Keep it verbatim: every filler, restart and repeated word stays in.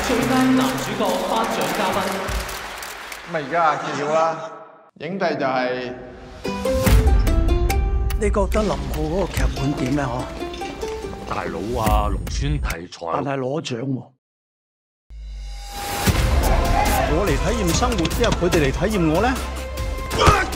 最佳男主角頒獎嘉賓。 咁啊，而家揭曉啦，影帝就係、 你覺得林浩嗰個劇本點咧？嗬， 大佬啊，農村題材， 但係攞獎喎。我嚟體驗生活，因為佢哋嚟體驗我咧。